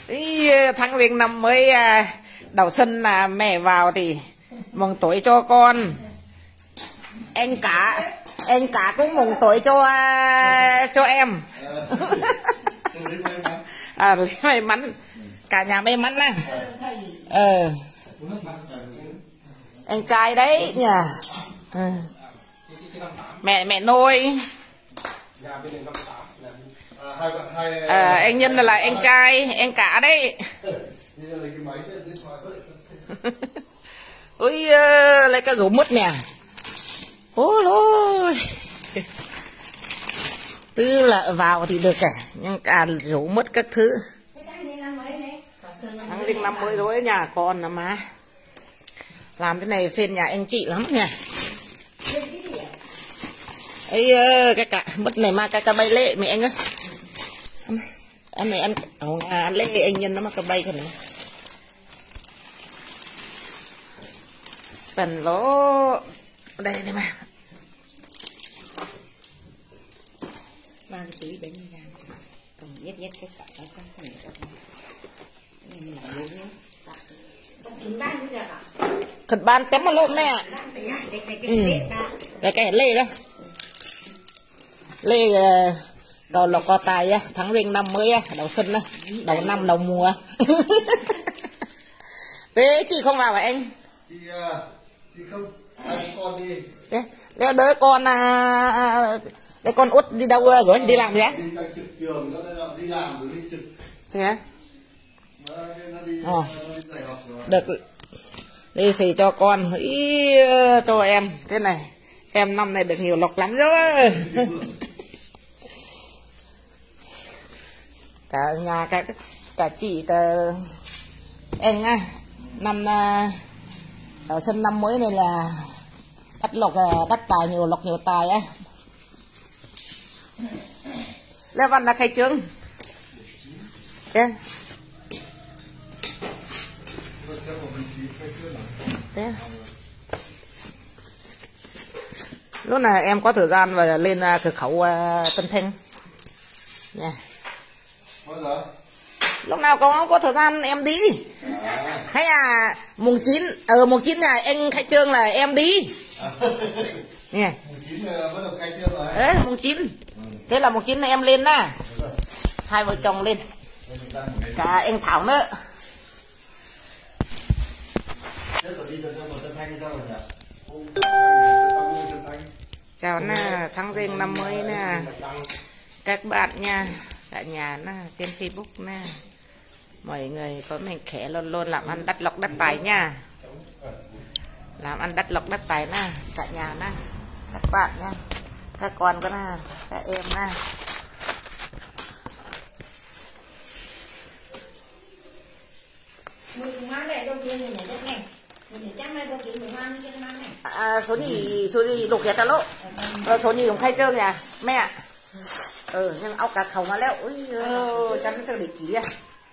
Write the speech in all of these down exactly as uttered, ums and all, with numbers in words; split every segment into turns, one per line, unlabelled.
Ý, tháng riêng năm mới đầu xuân là mẹ vào thì mừng tuổi cho con. Anh cả anh cả cũng mừng tuổi cho cho em. À, may mắn cả nhà may mắn á. Ờ. Anh trai đấy nhỉ. À. Mẹ mẹ nuôi. À, anh Nhân là anh trai, anh cả đấy. Ôi lấy cái gấu mứt nè. Ôi lôi. Tức là vào thì được cả, nhưng cả rủ mất các thứ. Tháng riêng năm mới đối nhà con là má. Làm cái này phiền nhà anh chị lắm nha. Ấy cái cả mất này mà cái cà bay lệ mẹ anh ơi. Anh này ăn ồ à, lệ anh Nhân nó mà cà bay còn này. Phần lỗ đây này mà. Ba cái tí bánh ra. Còn biết biết cái cả cái cái này cho mình làm luôn nhé. Thật ban tém mà lộn nè. Ừ. Cái cái lê đó. Lê đầu lộc co tài á, tháng riêng năm mới á, đầu xuân á, đầu năm đầu mùa. Thế chị không vào hả anh?
Chị chị không, anh con đi.
Thế, đứa, đứa con à, đứa con út đi đâu rồi? Đi làm gì á?
Đi trực trường, đi làm rồi đi trực.
Thế hả?
Đi,
Ồ. Được. Đi xì cho con, ý cho em thế này. Em năm này được nhiều lộc lắm rồi. Cả nhà cả cả chị cả em nha. Năm ở sân năm mới này là đắt lộc đắt tài nhiều lộc nhiều tài á. Lê Văn là khai trương. Yeah. Thế. Lúc này em có thời gian và lên uh, cửa khẩu uh, Tân Thanh nha. Yeah. Lúc nào có có thời gian em đi. À. Hay là mùng chín ở ừ, mùng chín này anh khai trương là em đi. Nè. Yeah.
Mùng chín bắt đầu khai trương rồi.
Đấy, mùng chín. Ừ. Thế là mùng chín này em lên nè. Hai vợ chồng lên. Cả anh Thảo nữa. Chào nè, tháng riêng năm mới nè các bạn nha, cả nhà nè, trên Facebook nè, mọi người có mình khẽ luôn luôn làm ăn đắt lộc đắt tài nha, làm ăn đắt lộc đắt tài nè, cả nhà nè, các bạn nha, các con có nè, các em nè. À, số gì số gì lục hết lỗ rồi số gì cũng khai trương nhà mẹ ừ nhưng ốc cả khẩu mà léo ui chắn sao để ký à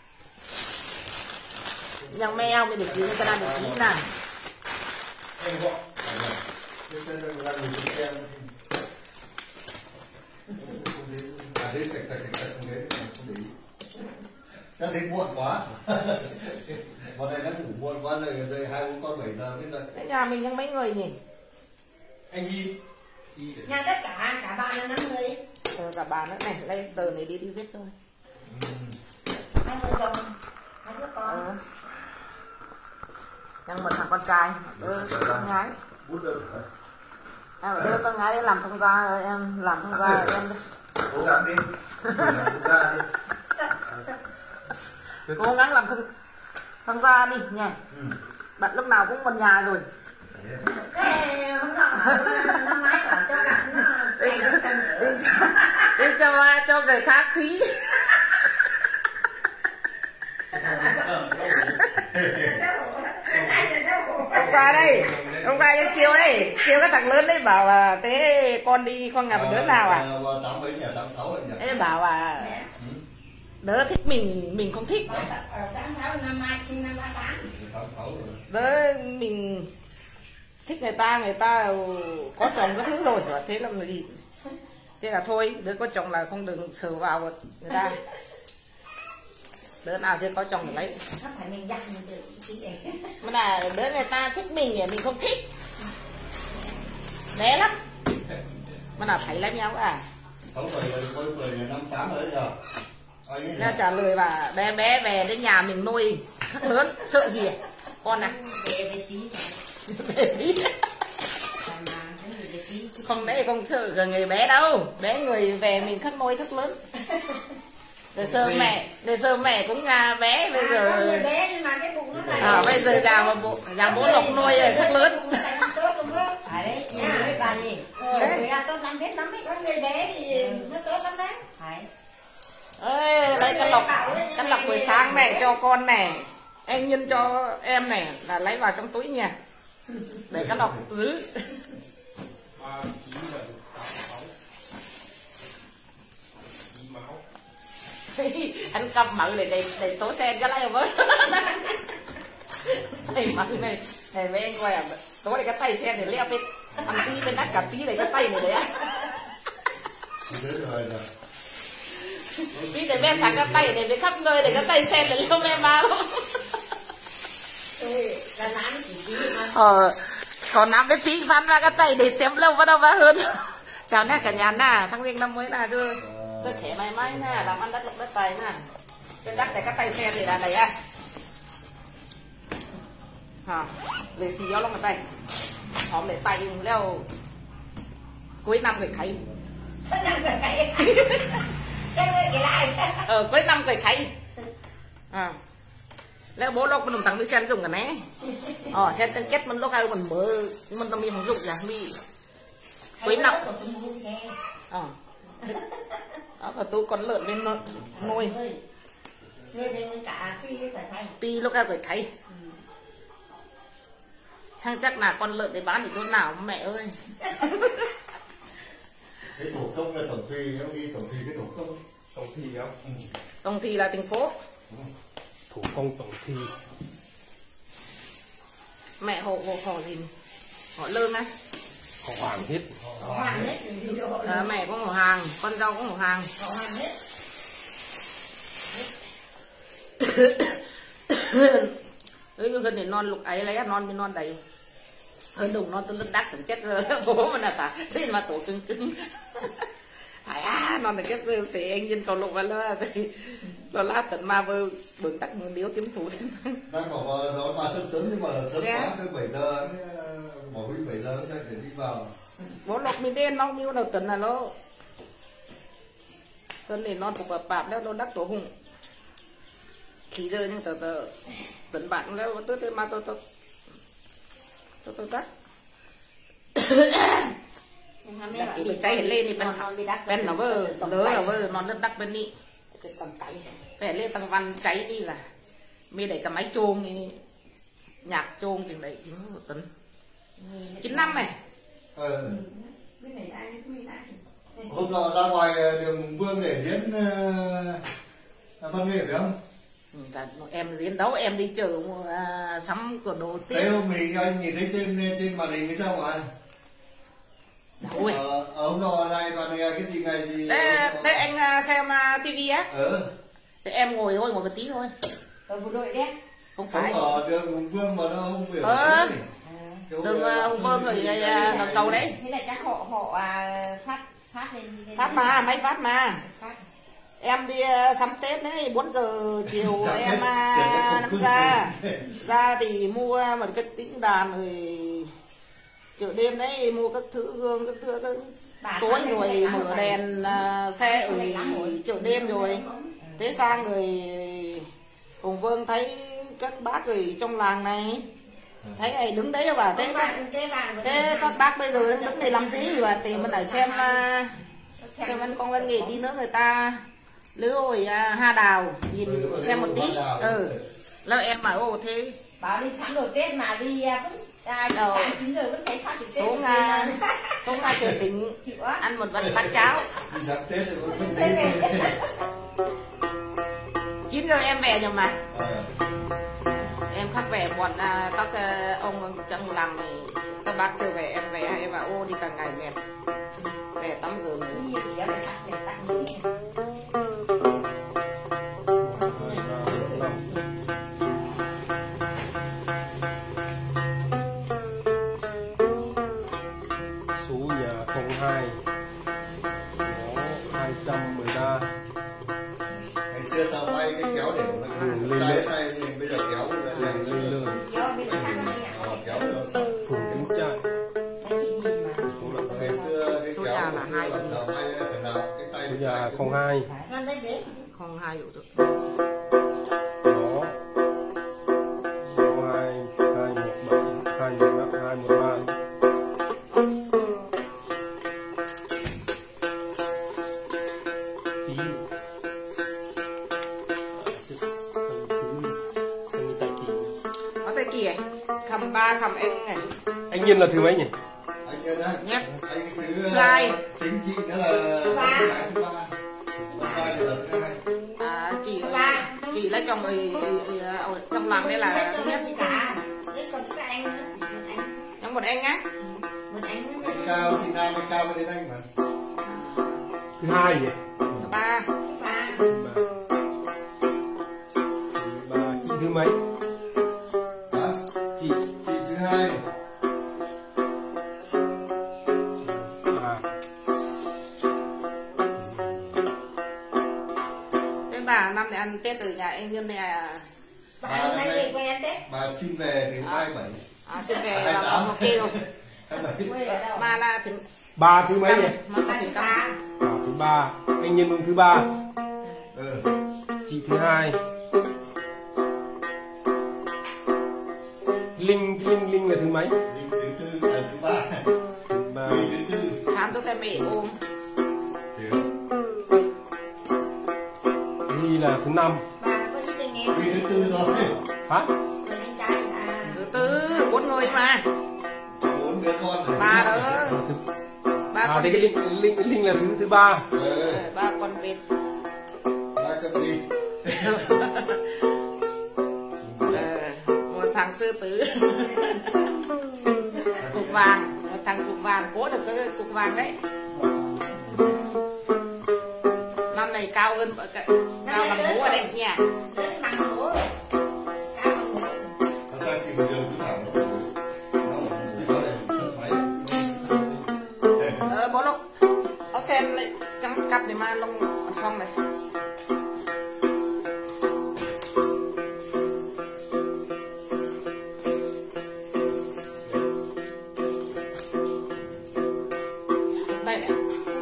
nhưng mẹ ông mới để ký cho đang để ký nè
Chắc thấy muộn quá. Vào đây nó ngủ muộn quá rồi, rồi hai bố con bảy giờ bây giờ.
Thế nhà mìnhยังmấy người nhỉ?
Anh Di.
Nhà tất cả cả bạn là năm người.
Ừ, cả bà nữa này, lấy tờ này đi đi viết thôi.
Hai vợ chồng, hai đứa con.
Ừ. Nhưng một thằng con trai, đưa con gái.
Bút được rồi.
Em phải đưa con gái làm thông gia, em làm thông gia em đi.
Cố gắng đi. Làm thông gia đi.
Cố gắng làm thông thông gia đi nhỉ. Ừ. Bạn lúc nào cũng một nhà rồi.
Thế hôm nọ năm ngoái bảo cho bạn
đi, đi, cho, đi cho cho người khác phí. Hôm qua đây, hôm qua đi chiều đây, chiều cái thằng lớn đấy bảo là thế con đi con nhà một đứa nào à?
Tám mấy nhỉ, tám sáu nhỉ.
Thế bảo là đỡ thích mình mình không thích.
tám sáu năm mai sinh năm ba tám.
Đỡ mình thích người ta người ta có chồng có thứ rồi, thế là gì? Thế là thôi, đứa có chồng là không đừng sờ vào người ta. đứa nào chưa có chồng thì lấy.
Không phải mình dặn mình được cái gì.
Mà là đứa người ta thích mình thì mình không thích. Bé lắm. Mà là thấy lấy nhau à.
Không phải là tôi mười là năm tám rồi giờ.
Nó trả lời là bé bé về đến nhà mình nuôi khắc lớn sợ gì à? Con à?
Về về tí.
Về tí. Không đấy không sợ cả người bé đâu, bé người về mình khắc nuôi khắc lớn. Để sơ mẹ, để sơ mẹ cũng nhà bé bây giờ.
À, bé nhưng mà cái bụng nó này.
À, bây giờ nhà mà bố, nhà bố Lộc nuôi khắc lớn.
Phải đấy, nha với bà gì. Người ta tốt lắm biết lắm ấy, có người bé thì nó tốt lắm đấy. Phải.
Ê, đây cái lọc, cái lọc buổi sáng mẹ cho con này, anh Nhân cho em này là lấy vào trong túi nha, để cái lọc giữ. Anh cầm mận này để để tố sen cái lấy với. Thầy mận này, thầy với anh quay à, tố này cái tay sen để leo bên, ăn tí bên đắt cả tí này cái tay này đấy á. Vì để bên thằng cái tay để bên khắp nơi để cái tay sen để leo men ba luôn. Ờ, còn nắm cái tí văn ra cái tay để xem lâu vào đâu ba hơn. Chào nè cả nhà nè, thằng riêng năm mới là chưa rất khỏe may mắn nè, làm ăn đất lộc đất tài nè. Bên đất để cái tay sen để là này à. Hả, để xì gió lông cái tay. Hòm để tay leo cuối năm người khay.
Năm người khay.
Ờ, cuối năm người khay. À. Leo bố lộc mình thằng với sen dùng cái này. Ờ, sen tên kết mình lúc ai mình mở mình tâm không dùng là mi. Cuối năm. Ờ. Đó và tôi còn lợn bên nuôi. Pi lúc ai người khay. Chắc chắc là con lợn để bán ở chỗ nào mẹ ơi.
Cái thủ công là tổng thùy, em ghi tổng thùy cái thủ công.
Tổng thi không?
Ừ.
Tổng thi là thành phố.
Thủ công tổng thi.
Mẹ hộ hộ họ gì? Họ lơn á.
Họ hoàng hết.
Họ hoàng hết.
À, mẹ có một hàng, con dâu có một hàng.
Họ hoàng hết.
Ơi hơn để non lục ấy lấy non với non đầy. Hơn đùng non tôi lứt đắt từng chết rồi bố mà là phải thế mà tổ cứng cứng. Phải à non là chết rồi sẽ anh nhân cầu lục vào lo thì lo lá tận ma vơ bừng đắt điếu kiếm thủ.
Đang bảo nó mà sớm sớm nhưng mà sớm quá tới bảy giờ bỏ huy bảy giờ sẽ để đi vào.
Bố lộc mình đen nó miêu đầu tận là nó hơn để non phục bạp bạp đó nó đắt tổ hùng. Khí giờ nhưng tờ tờ tận bạn nó tôi tôi mà tôi tôi tôi tôi đắt. Đặt cái bịch cháy lên thì bên bên nó vơ lỡ là vơ nó rất đắt bên đi cái tầm cày phải lên tầng văn cháy đi là mi để cái máy chôn thì nhạc chôn thì đấy chính một tấn chín năm này.
Ờ. Hôm nọ ra ngoài đường Vương để diễn uh, văn nghệ phải không?
Em diễn đấu em đi chợ uh, sắm của đồ tiếp.
Thế hôm mình anh nhìn thấy trên trên màn hình cái sao mà? Ờ, hôm nọ này toàn cái gì ngày gì?
Thế, thế anh xem uh, tivi á?
Ừ.
Thế em ngồi thôi ngồi một tí thôi.
Ở bộ đội đấy.
Không phải.
Không ở đường Hùng Vương mà nó không biểu.
Ờ. Đường uh, Hùng Vương rồi uh, đồng cầu đấy.
Thế là chắc họ họ uh, phát phát lên.
Phát mà máy phát mà.
Phát.
Em đi uh, sắm Tết đấy bốn giờ chiều em uh, nắm ra ra thì mua một cái tĩnh đàn rồi chợ đêm đấy mua các thứ hương các thứ các tối rồi mở đèn uh, xe ở chợ đêm rồi thế sang người Hùng Vương thấy các bác người trong làng này thấy này đứng đấy bà thế thế các bác bây giờ đứng này làm gì và thì mình lại xem uh, xem anh con văn nghệ tí nữa người ta lứa hồi à, ha đào nhìn ừ, xem một tí ừแล้วem mà ô thế
bảo đi sắm đồ Tết mà đi tám chín giờ vẫn thấy phát được Tết
xuống à, xuống à, chợ tỉnh ăn một phần bát cháo chín giờ em về rồi mà em khắc về bọn à, các à, ông trong làng này các bác chưa về em về em bảo ô đi cả ngày mệt về tắm giờ ngủ
tay cái kéo để nó tay tay thì bây giờ kéo này lên lên
Vô bây giờ sang cái nhà.
kéo nó
phủ cánh chai
ngày xưa cái kéo là hai lần đầu hai thằng nào cái tay
bây giờ không hai
Ngăn đấy để.
Không hai dụ được.
đó đó hai hai một bảy hai một năm hai một ba tí
Có tay kia cầm ba cầm anh này.
anh Nhiên là thứ mấy nhỉ?
anh nhân á
Nhất.
anh thứ
Hai.
tính chị nữa là
Ba.
thứ ba ba thì là thứ hai
À, chị chị lấy chồng người ở trong làng đây là thứ nhất.
Cả. Đấy còn cái anh nữa. Một anh.
Trong một anh á.
Một anh nữa.
anh cao chị Nam anh cao bên anh mà
Thứ hai nhỉ?
Thứ ba.
Ba.
Ba. Ba. Chị thứ mấy?
hả
Chị
chị thứ hai
à
Thế bà năm này ăn Tết ở nhà anh Nhân này à?
Ba anh hay về quen đấy.
bà xin về thì hai bảy
À, xin về là một kia rồi.
Quê ở đâu?
Mà là thứ
ba thứ mấy nhỉ?
mà có
Ba
thứ
thứ
căm.
ba.
À, thứ ba. Anh Nhiên mừng thứ ba.
ừ.
Chị thứ hai. Linh Linh Linh là thứ mấy?
Linh thứ tư là thứ ba
Thứ ba.
Huy thứ tư
Khám tôi thấy mẹ ôm.
Hiểu.
Ly là thứ năm.
Ba có đi cho nghe.
Huy thứ tư rồi
Hả?
Còn anh trai là.
Thứ tư bốn người mà.
bốn đứa con rồi
Ba đó.
Thứ...
Ba
À
con
thế cái
vịt.
Linh, Linh, Linh là thứ thứ ba.
ừ.
Ờ, ba con vịt.
ba con gì
Ờ, một thằng sư tử. Cục vàng, một thằng cục vàng cố được cái cục vàng đấy. Năm này cao hơn cao bằng bố ở đây nha.
Đấy bằng bố. Cao bằng bố.
nó sang tìm đường cứ thẳng nó chỉ có là sân máy
Ờ, bố lúc nó xem lại trắng cặp để mà lông xong này. Đây này.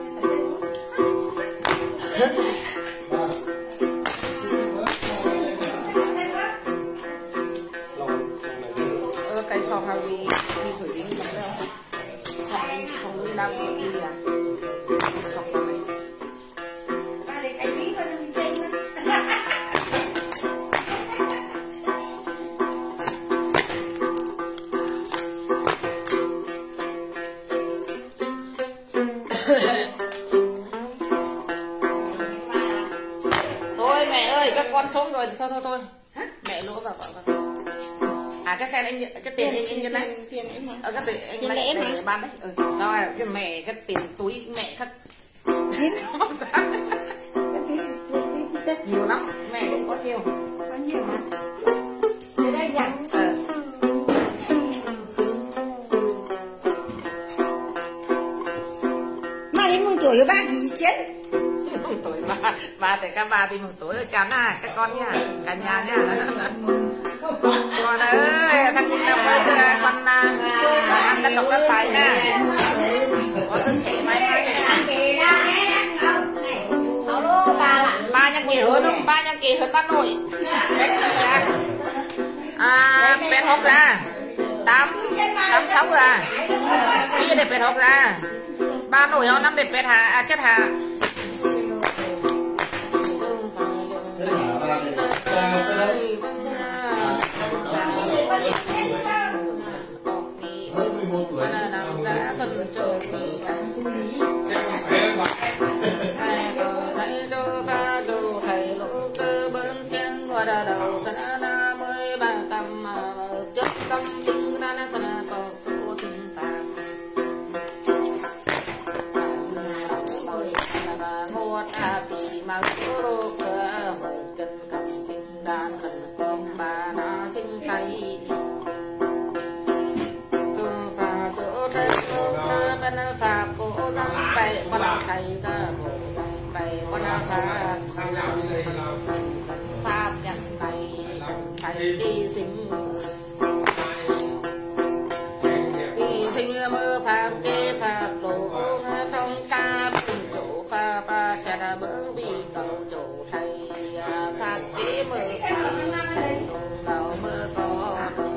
Ờ, cái sòng là vì vì thử đi mà đâu. Sòng sòng đi làm đi à. Sòng là này.
Ba để cái gì mà mình chơi nữa.
Thôi mẹ ơi, các con sống rồi thì thôi thôi thôi. Mẹ lỗ vào vào vào. À cái xe anh cái tiền anh anh nhân đấy.
Tiền ấy mà.
Ờ cái tiền anh
Tiền
lấy
lẻ
để
mà.
bán đấy. Ừ. Đó là cái mẹ cái tiền túi mẹ khất. Nhiều lắm, mẹ cũng có nhiều.
Có nhiều mà. Để đây dặn.
Ờ.
Mà đến mừng tuổi của ba gì chết.
Mừng tuổi ba, ba tại các ba thì mừng tuổi ở chán à, các con nha, cả nhà nha. Con ơi, thằng Nhật Nam ơi, con ăn đất độc đất tài nha. Có sức khỏe mãi mãi nha. Ba nhắc kể hơn không? Ba nhắc kể hơn ba nội. À, pet hộp ra. Tám, tám sáu ra. Kia để pet hộp ra. Ba nổi họ năm để pet hà, à, chất hà.
thế hả ba này ba tới hơn mười một tuổi
mà cô cơ mở chân cầm kinh đàn thần con bà na sinh thay tu pha chỗ đây cô cơ bên pha cô dám bay con thầy cơ cô dám bay con pha
sang nhà bên đây là
kỳ sinh kỳ sinh mơ pháp kê pháp lộ thông ca bình chỗ pha ba xe đa bớ vì cầu chỗ thầy pháp kê mơ thầy đầu mơ có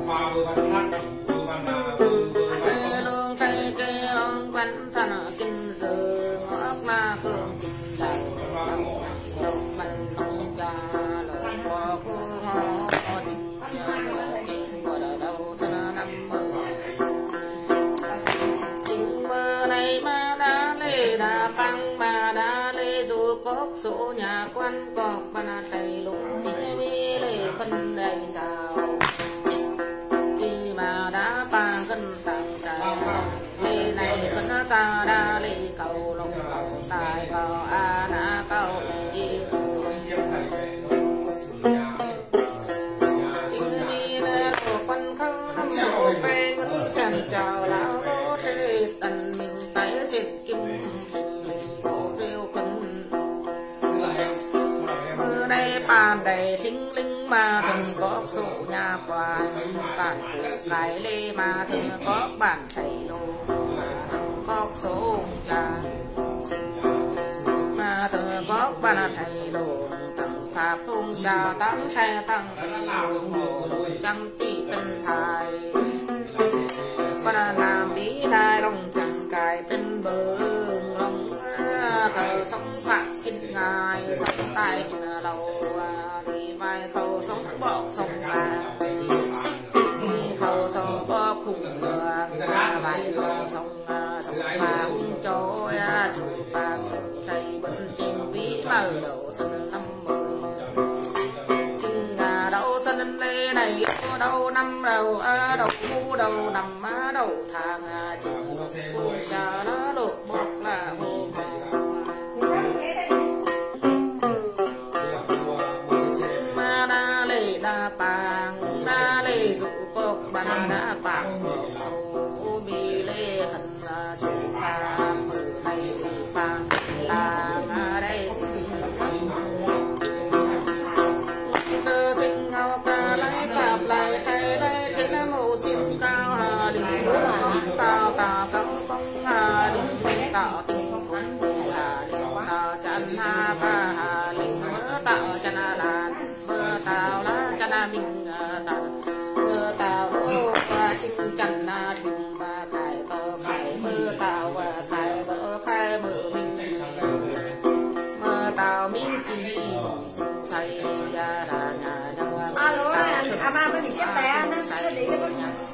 lương thầy kê long văn thân kinh dư ngọc na cường kinh đầu lòng văn không cha lời có cô ngõ tình tình ngồi ở đâu sân năm mơ tình mơ này mà đã lê đã phăng mà đã lê dù cốc số nhà quan cọc mà thầy lụng tí mi lê phân đầy sao khi mà đã phang cân tàng trà lê này cân ta đã lê cầu lòng cầu tài cầu a na cầu y tình mi lê đồ quan không năm số về ngân sàn chào lão đô thế tần mình tay xịt kim phình linh bộ rêu cân mưa đây bàn đầy thính linh mà thần có sổ nhà quan bản cụ cái lê mà thần có bản thầy đồ mà thần có số cha mà thần có bản thầy đồ thần pháp không cha tăng xe tăng thầy đồ chẳng tỷ bên thai mà làm tí đai lòng chẳng cài bên bờ lòng thầy sống phạm kinh ngài sống tay lâu đi vai khâu sống bọc sống bà đi khâu sống bọc cùng đường vai khâu sống sống bà cùng trôi chủ bà chủ thầy bên trên ví mở đầu sân năm mươi chừng gà đâu sân lê này đâu năm đầu đầu mu đầu nằm đầu thang chừng buồn cha nó lột bọc là hồ bang đa lê dụ cốc bang đa bang số bi lê thần chủ pha mở này thì bang bang đây sinh cơ sinh ngao ca lấy pháp lại thầy đây thế nam mô xin cao hà đình công tạo tạo công công hà đình tạo tình phụng hà đình tạo chân hà ba hà đình mơ tạo chân hà đàn mơ tạo lá chân hà mình tạo mơ tạo đô và chinh chân hà đình và khai tơ khai mơ tạo và khai tơ khai mơ mình mơ tạo mình kỳ sinh say gia đà nhà nơ
alo à ba mới bị chết té nó nó đi cái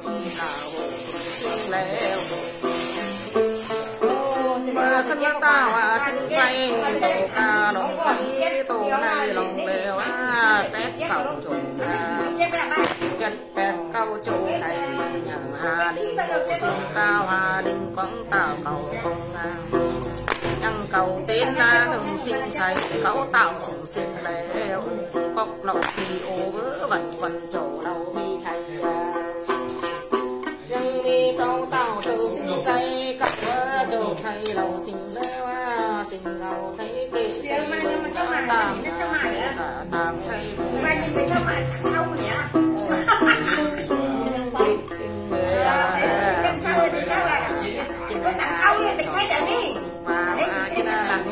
mơ thân nhân tao à sinh phay tổ ca lòng say tổ này lòng đều à pét cầu chủ chất pét cầu chủ này nhận hà đình xin cao hà đình con tao cầu công nhân cầu tiến na đừng sinh say cấu tạo sùng sinh lêu cốc lộc thì ô vỡ vần vần chỗ đầu mi thầy nhân mi câu tạo trừ sinh say các vỡ chỗ thầy đầu sinh lêu sinh đầu thấy kỵ tam tam thầy
mà nhìn thấy sao mà không nhỉ có thằng ông thì thấy được đi
và cái đó là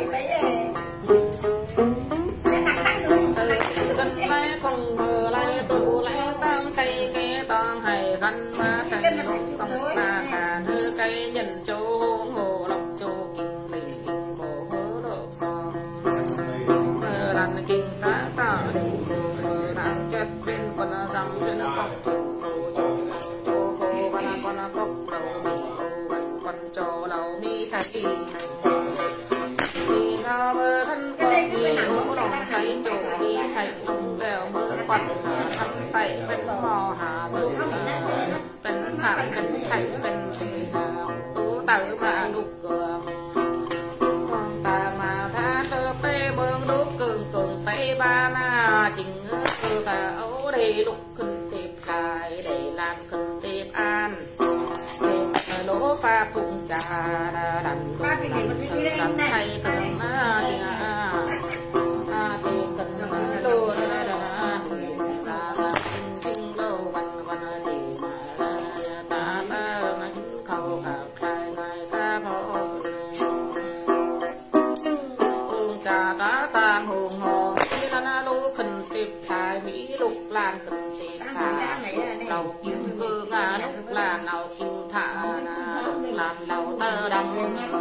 cân lấy con vừa lấy tụ lấy tam cây cây toàn hay gắn ma cây lông công ta cả nữ cây nhân châu hôn hồ lộc châu kinh linh kinh bộ hứa được son mơ lần kinh tá ta đình mơ đang chết bên con dầm trên công trường châu châu hồ con con cốc đầu mi đầu con châu đầu mi thầy mi ngao mơ thân con mi ngủ lòng say châu mi thầy lông lèo mơ quan thăm tay bên mò hà tử bên phạm bên thầy bên thầy nào tú tử mà đục cường hoàng ta mà tha thơ bê bương đúc cường cường tây ba na chỉnh ngư và ấu đây đục khinh tiệp lại để làm khinh tiệp an để lỗ pha phụng trà đành đục làm thầy cần na thì à thì cần đô ra ra lan cần tê phà lầu kim cơ ngà lúc là nào kim thả làm lầu tơ đầm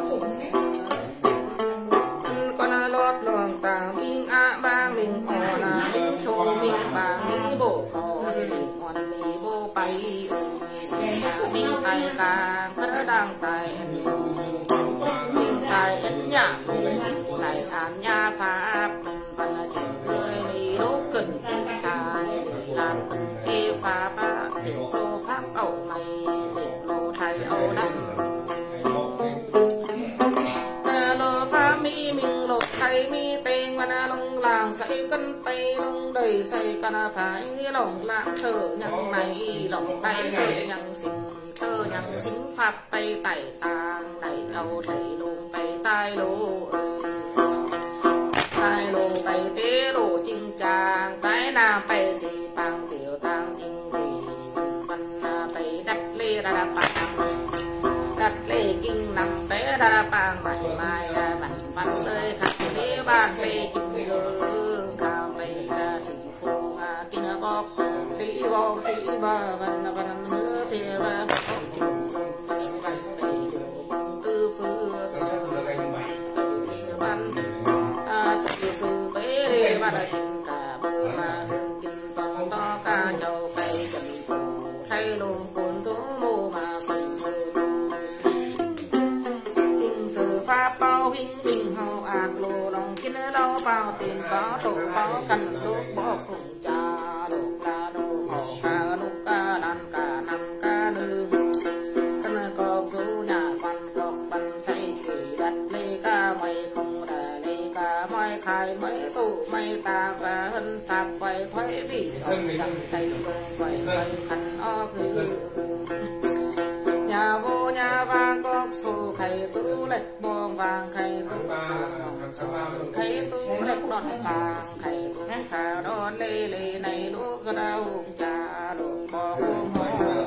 con lót luồng tàng minh á ba mình ở là mình số mình bà mình bộ có mình còn mình bộ bay mình tay ca khất đang tay mình tay ấn nhà lại an nhà pháp và là chẳng cười mình đố cần sai làm cần kê pháp tiệp lô pháp ẩu mày tiệp lô thầy ẩu đắp lô pháp mỹ mình lột thầy mi tên và na lông làng say cân tay lông đầy say cana phải lòng lãng thở nhằng này lòng tay thở nhằng sinh thơ nhằng sinh pháp tay tẩy tàng này ẩu thầy lông tay tai lô tai lô tay tế lô chinh chàng cái na tay xì bằng tiểu tàng chinh vì văn tay đắt lê đa đa bàng đắt lê kinh nằm bé đa đa bàng bảy mai văn văn rơi khắc lê ban phê chinh gơ cao bay là thị phu kinh bọc thị bọc thị ba văn văn mưa thị ba kinh sông văn phê điều bằng tư phương văn chỉ sư bé đi ba là kinh cả bờ mà hương kinh toàn to ca châu cây trần cổ thay luôn cuốn thú mô mà phần trình sử pháp bao vinh bình hậu ác lô đồng kinh đâu bao tiền có tổ có cần lúc bỏ cùng cha lúc là đồ màu ca lúc ca đàn cả năm ca nữ cần cọc số nhà văn cọc văn thay kỳ đặt lê ca mày không đà lê ca mày khai mấy tụ mày ta và hân pháp quay thoái vì ông chẳng tay công quay quay khăn o cư nhà vô nhà vàng cọc số khay tủ lệch bong vàng khay tủ khay tủ lệch đòn vàng khay tủ khả đòn lê lê này lúc ra hùng trà đột bò hôm hoa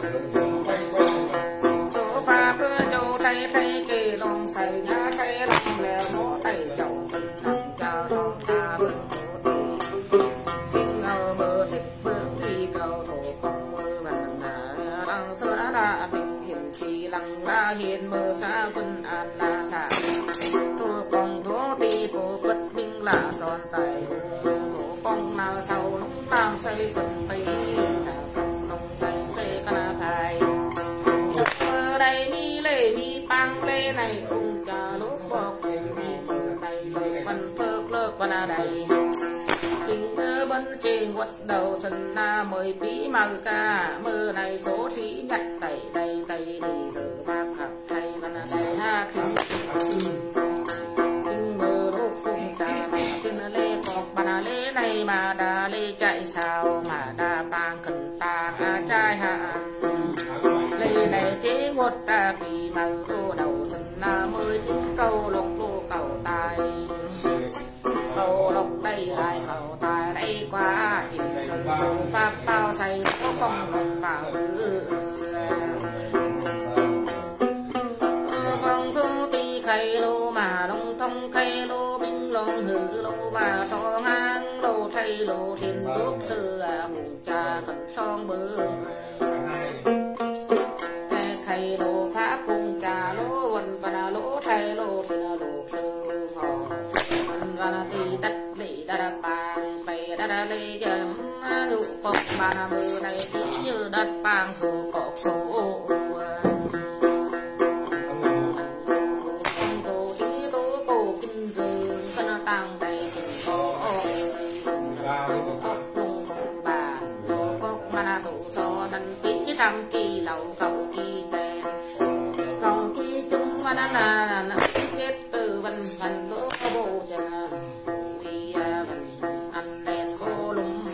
chỗ pháp chỗ thay thay kê lòng say nhà thay lòng lèo nó tay chậu cần nằm chào lòng ta bưng thổ tì xin ngờ bờ thích bờ đi cầu thổ công mơ vần đà lăng sơ đã là tình hiểm trì lăng la hiền mơ xa quân an la xa thua công thổ tì bộ bất minh là son tài thổ công nào sau lúc tam xây cần bay công nông tay xây cana phai đây mi lê mi băng lê này ông cha lúc bọc đây lời văn phước lơ quan đầy chính mơ bấn trên quất đầu sân na mời bí mờ ca mơ này số thí nhặt tẩy đầy tẩy đi giờ bác học thầy văn đầy ha kinh kinh mơ lúc cùng cha mà kinh lê cọc bà lê này mà đà lê chạy sao mà đà bang cần ta trai hạn lê này chế ngột ta vì màu tô đầu sân na mới chính câu lộc lô cầu tài cầu lộc đây lại cầu tài đây qua chỉnh sân chủ pháp tao say số công đồng bảo nữ con thu ti khay lô mà đông thông khay lô binh lông hử lô mà so ngang lô thay lô thiên quốc sư hùng cha khẩn son bướng thầy lô pháp cùng trà lô vần và là lô thầy lô thì là lô sư họ vần và là thì đất lì đa đa bàng bày đa đa lê dầm lụ cọc bà là mưa này tí như đất bàng số cọc số tô tí tô cổ kinh dư phân tăng đầy kinh có tô cọc lông tô bà tô cọc mà là tổ so năn tí trăm kỳ lầu cầu kỳ cầu kỳ chúng mà là là kết từ văn văn lỗ bộ nhà vì văn ăn đèn cô lùng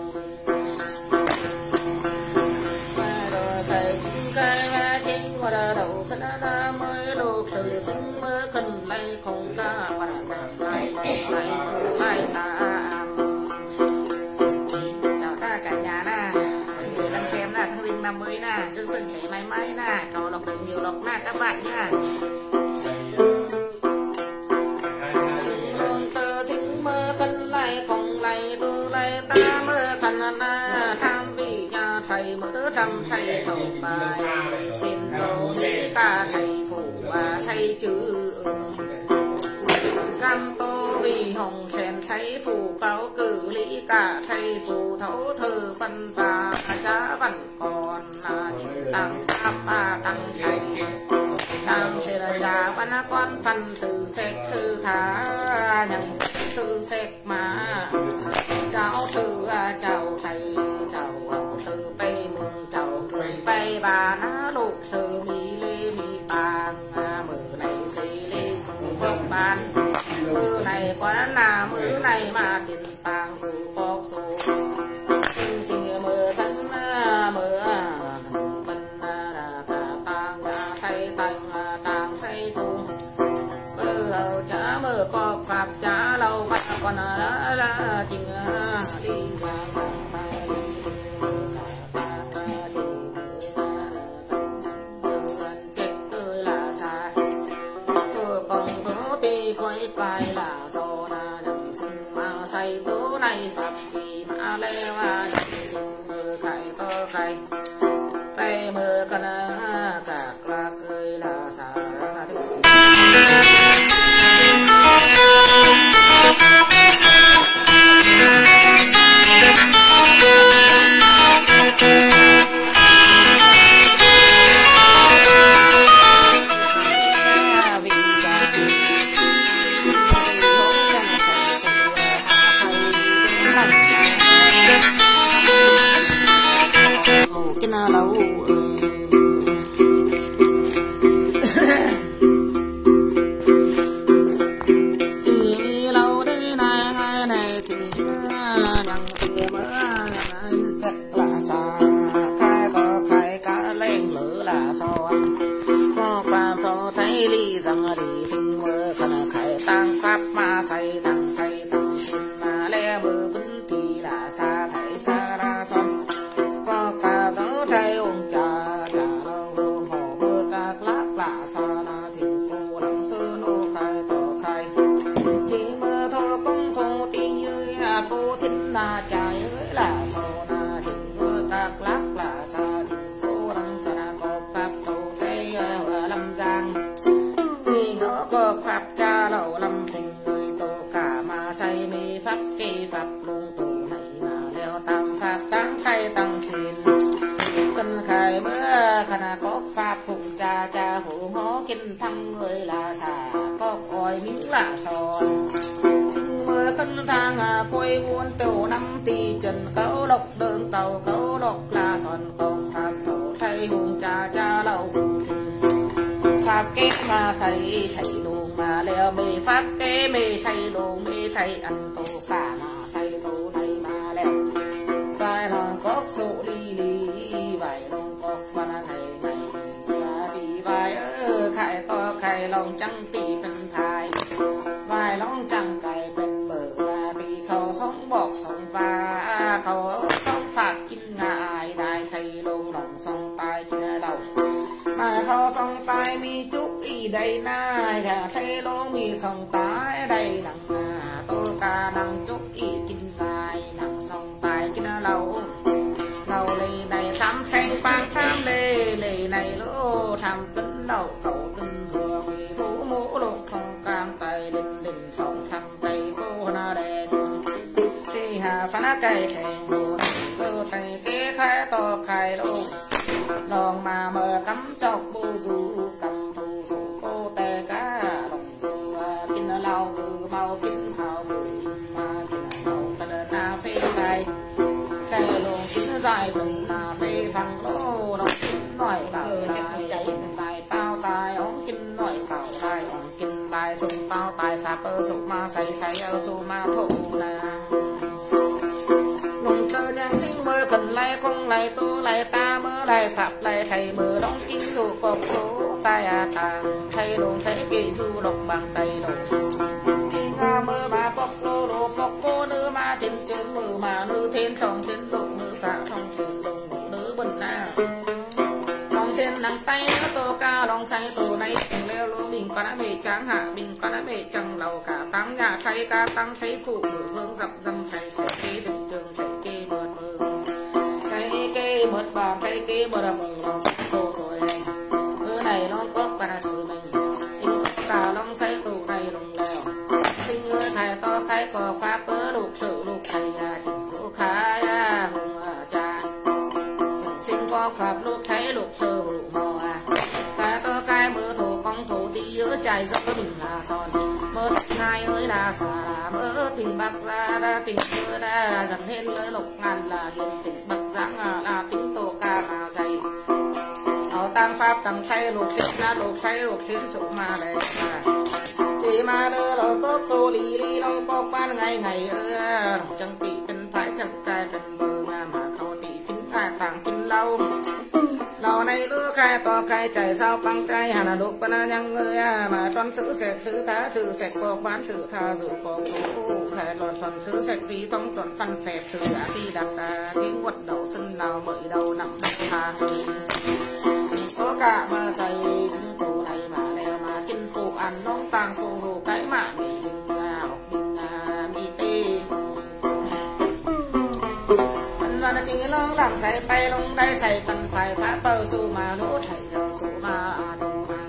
rồi thầy chính cái mà chính qua đầu sân đã mới lục từ sinh mơ cần lay không ca và lại lại lại từ lại ta chào ta cả nhà nè người đang xem nè tháng riêng năm mới nè chương trình chảy máy máy nè cầu lộc được nhiều lộc nè các bạn nha lương tơ sinh mơ cân lại không lại tu lại ta mơ phần na tham vị nhà thầy mỡ trăm thầy sầu bài xin đầu sĩ ca thầy phủ và thầy chữ cam tô vì hồng sen thầy phủ cáo cử lý cả thầy phủ thấu thư văn và giá văn còn là những tăng pháp ba tăng thầy tăng sẽ là giá văn quan phần từ xét thư thá nhận thư xét mà cháu thư cháu thầy cháu hậu thư bay mừng cháu cười bay bà ná lục thư mi lê mi bàng mưa này xây lê dùng vóc bàn mưa này quá là mưa này mà tiền bàng dù có số xin mưa thân mưa mình là cả tàng thay tàng tàng xây phù mưa đầu chả mưa có pháp chả lâu và còn là là chừng đi ra cái là do na nhận sinh mà say tố này pháp kỳ mà lê mà nhận mơ khai to khai bay mơ cần cả là cười là xa là tăng thấy phụ nữ dương dập dâm thầy kế đường trường thầy kế mượt mất bàn tay kia bờ đầm bờ lòng sổ sồi hành bữa này nó có cả sồi mình sinh cả long say tù này lồng lèo sinh ơi thầy to cái cò pháp bữa lục sự lục thầy à chỉnh số khá à hùng à cha chẳng sinh có pháp lục thấy lục sự lục mò à cái to cái mưa thổ con thổ tí giữa chạy gió mình là son mơ hai ơi là xà là mơ tình bạc ra ra tình mưa ra gần hết lỡ lục ngàn là hiền tình bạc giáng là, là tính tổ ca mà dày ở tam pháp tầm thay lục thiết là lục thay lục thiên chủ mà đây mà chỉ mà đưa lỡ cốc xô lì đi long cốc ban ngày ngày ơ chẳng tỷเป็นphải chẳng càiเป็นbờ mà mà khâu tỷ kính ai tàng kính lâu lâu này lứa khai to khai chạy sao băng chạy hà là đục ban nhang ơi mà tròn thứ sẹt thứ thá thứ sẹt cọc bán thứ tha rủ cọc số khai lọt phần thứ sẹt tí thông tròn phân phẹt thứ đã ti đặt ta tiếng quật đầu sân nào mời đầu nằm đất hà có cả mà say những tù này mà leo mà kinh phụ ăn nón tàng phụ hồ cái mà bị đừng ngào đừng ngà mi tê anh là chỉ nó làm say bay lông đây say cần phải phá bờ su mà nốt thành giờ su mà thùng mà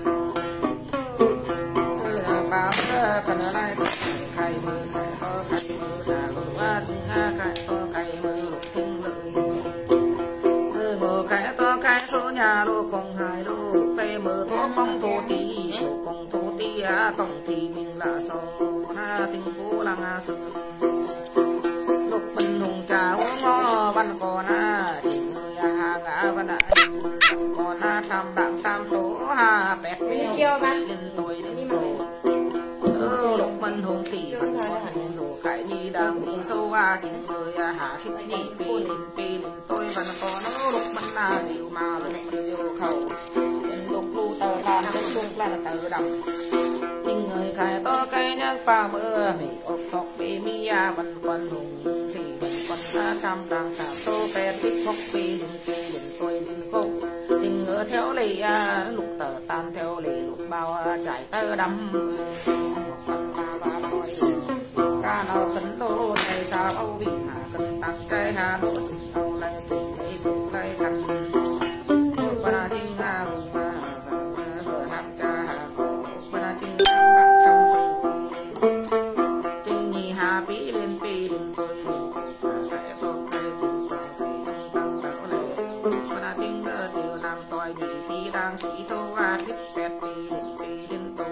cứ là phá cần ở đây khai mơ khai to khai mơ là lục ba đừng nga khai to khai mơ lục thiên lợi mơ khai to khai số nhà lô cùng hai lô cây mơ thố phong thô tí cùng thô tí á tổng thì mình là sò na tình phố là nga sự lục bình hùng trà uống ngò văn cò na chỉ người hà ngã văn ạ còn na tham đặng tam số hà bẹt mi lên tôi lên cổ lục bình hùng tỷ văn còn hùng rủ khải nhi đang đi sâu à chỉ người hà thích nhị pi lên pi lên tôi văn cò nó lục bình na điều mà lục bình điều khẩu lục lu tờ làm lục là tờ đầm tình người khai to cây nhang pa mưa mì ốc phọc bê mi à văn quan hùng thì văn quan ra tam đàng thảo tô pe tích phọc bê đừng kê đừng tôi đừng cô tình ngỡ theo lì à lục tờ tan theo lì lục bao à, trải tơ đầm lục văn ba ba nói ca nào cấn đô này sao âu vì mà cấn tăng chơi hà đô chừng âu lại tình lấy sụp tay khăn tôi qua tình à hùng mà hở ham cha hà qua tình đặng trăm phần tình nhị hà bí lên pi lên tôi lên cái to cái tình tăng xây tăng tăng tăng lệ qua tình đỡ tiêu nam tôi nhị si đang chỉ thâu à thích pet pi lên pi lên tôi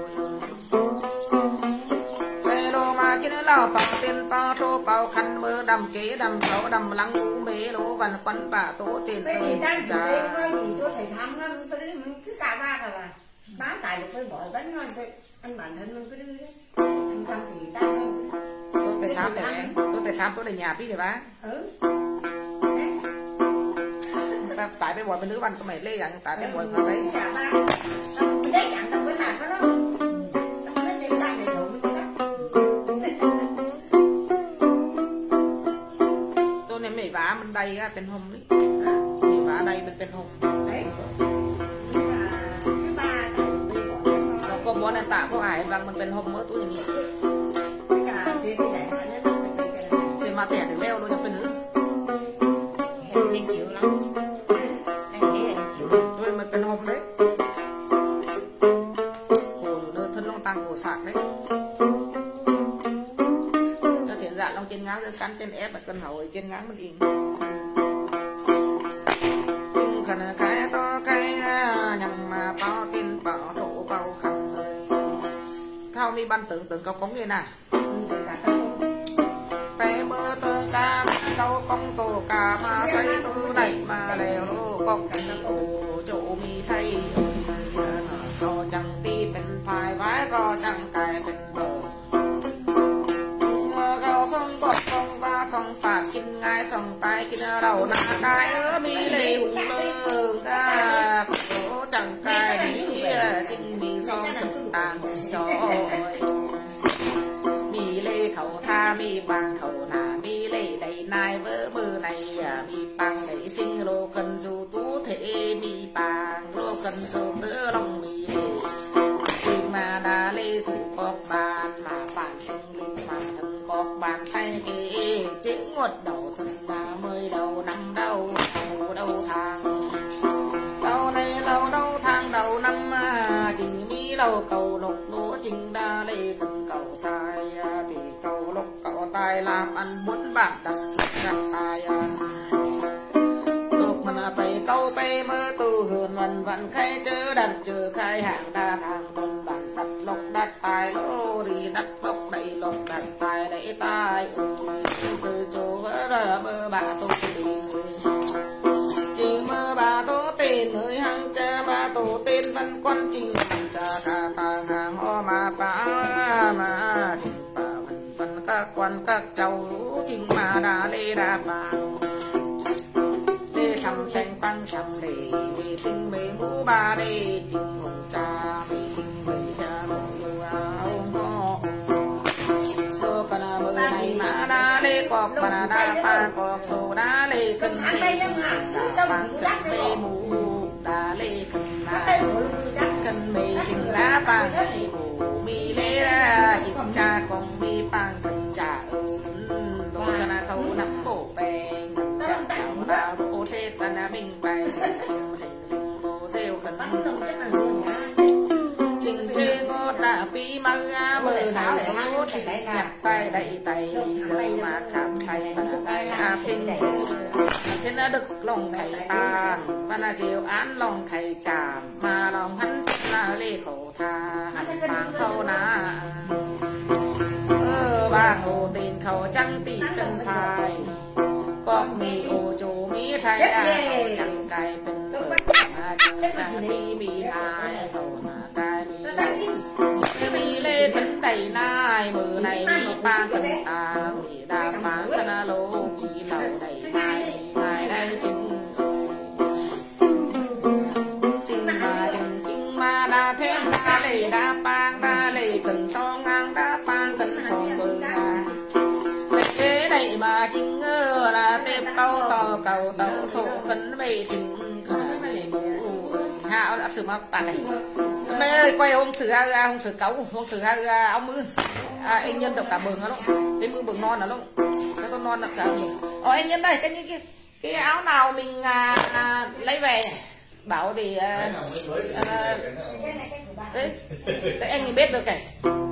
cái đồ mà cái lao bao tiền bao thô bao khăn mơ đầm kế đầm sáu đầm lăng u mế lỗ văn quấn bà tố tiền tôi
trả cái gì tôi thầy thăm nó tôi đi cứ cả ba cả mà bán tại được tôi bỏ bánh ngon thôi anh bản thân mình cứ đưa đấy anh thăm thì ta
tôi tại sao để tôi tại sao tôi để nhà biết được bá
ừ
tại bên ngoài bên nữ văn có mày lê rằng tại bên ngoài có đấy
cả ba mình đấy chẳng đâu với mặt đó đó nó chơi ta để đủ mình đó
tôi nên mày vả bên đây á bên hông đấy mày vả đây bên bên hông
đấy
nó có món ăn tạ có ai văng mình bên hông mới tôi như thì mà tẻ thì leo luôn cho bên nữ tôi mình bên hông đấy cổ nữa thân long tăng cổ sạc đấy nó thiện dạ long trên ngáng cắn trên ép và cân hậu trên ngáng mình in nhưng khẩn cái to cái nhằng mà bao tin bảo thổ bao khăn khao mi ban tưởng tưởng câu cống như nào bé mơ tơ ca câu cống tổ ca mà say tu này mà lèo lô cong cảnh ổ chỗ mi thay có chẳng ti bên phải vái có chẳng cài bên bờ gạo sông bọt sông ba sông phạt kinh ngay sông tay kinh đầu nà cái ớ mi lê hùng lơ ca chỗ chẳng cài mi kinh mi sông thực tàn cho mi lê khẩu tha mi bằng khẩu nà mi lê đầy nai vỡ mơ này mi bằng đầy sinh lô cần dù tú thể mi bằng lô cần dù tớ lòng mi lê tình mà đà lê dù cọc bàn mà bản sinh linh mà thân cọc bàn tay kê chế ngọt đầu sân đà mới đầu năm đầu đầu tháng lâu này lâu đầu tháng đầu năm trình mỹ lâu cầu lục lúa trình đa lê cần cầu sai thì cầu lục cầu tài làm ăn muốn bạn đặt đặt tài lúc mà phải câu bê mơ tu hườn vần vần khai chớ đặt chữ khai hạng đa thang tuần bản đặt lục đặt tài lô đi đặt lục đầy lục đặt tài đẩy tài chữ chỗ vỡ ra mơ bà tu tiền chỉ mơ bà tu tiền nơi hăng cha bà tu tiền văn quan trình cha cả tàng hàng ho mà bà mà trình bà văn văn các quan các cháu trình mà đà lê đà bà lê sầm xanh pan sầm lê vì tinh mê mũ ba lê trình hồng cha vì trình mê cha đồ áo ho sô kana mơ này mà đà lê cọc mà đà pa cọc sô đà lê cân mê đà pa cân mê mũ đà lê cân lá cân mê trình lá pa mê mũ mi lê ra trình cha con mi pan cân cha ơn đồ kana thâu nắm bộ bèn cân cha chào đào đồ thế ta na minh bài thành linh bồ rêu cân trình chê ngô ta pi mơ mơ nào số trình nhặt tay đẩy tay giờ mà khám thầy mà tay a phinh thế nó đực lòng thầy tàn và là diệu án lòng thầy chạm mà lòng hắn là lê khổ tha bằng khâu ná ơ ba khổ tiền khẩu trăng tỷ cân thai có mì ô chú mì thay à chẳng cài bên bờ mà chú ta đi mì ai khẩu mà cài mì mì lê thân đầy nai mờ này mì ba cân ta mì đa phán cân lô mì lẩu đầy nai nai đây xin xin mà chẳng kinh mà đa thêm đa lê đa pang đa lê cần to ngang đa pang cần phòng bờ à thế này mà chính ngơ là tiếp câu to cầu tàu thổ cấn mê chính khả mê mũ hạo đã thử mắc bạn này đây ơi quay ông thử ra ra ông thử cấu ông thử ra ra áo mưa à, anh nhân được cả bừng đó luôn cái mưa bừng non đó luôn cái con non được cả bừng ờ anh nhân đây cái cái cái áo nào mình à, à, lấy về này bảo thì à, à, đấy, đấy anh nhìn biết được cái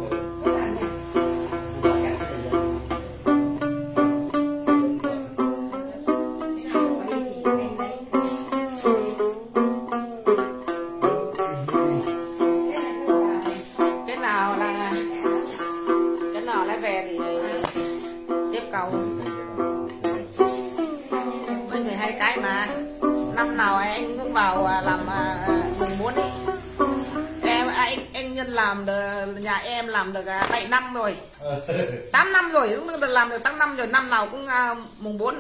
làm được nhà em làm được bảy năm rồi tám năm rồi cũng được làm được tám năm rồi năm nào cũng uh, mùng bốn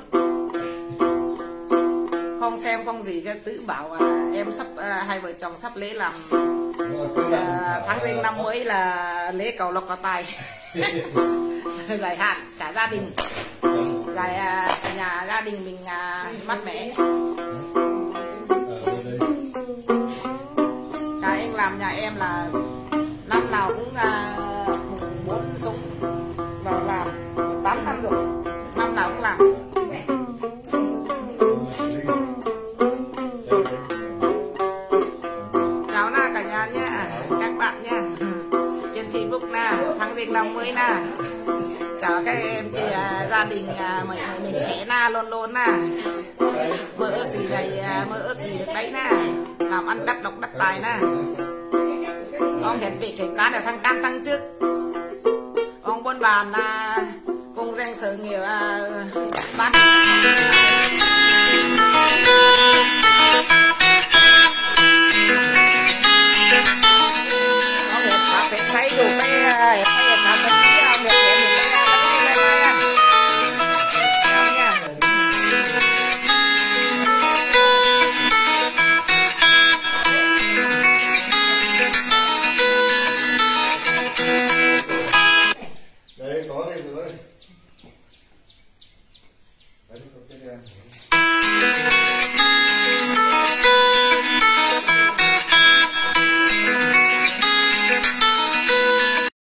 không xem không gì cái tự bảo uh, em sắp uh, hai vợ chồng sắp lễ làm uh, tháng riêng năm mới là lễ cầu lộc cầu tài dài hạn cả gia đình dài uh, nhà gia đình mình uh, mát mẻ cả anh làm nhà em là năm nào cũng uh, muốn sống vào làm tám năm rồi năm nào cũng làm chào na cả nhà nha các bạn nha trên Facebook na tháng riêng năm mới na chào các em chị uh, gia đình uh, mình mình khẽ na luôn luôn na mơ ước gì đây uh, mơ ước gì được đấy na làm ăn đắt độc đắt tài na ông hiện vị cái cá là thằng can tăng trước ông buôn bàn là cùng danh sự nghiệp bán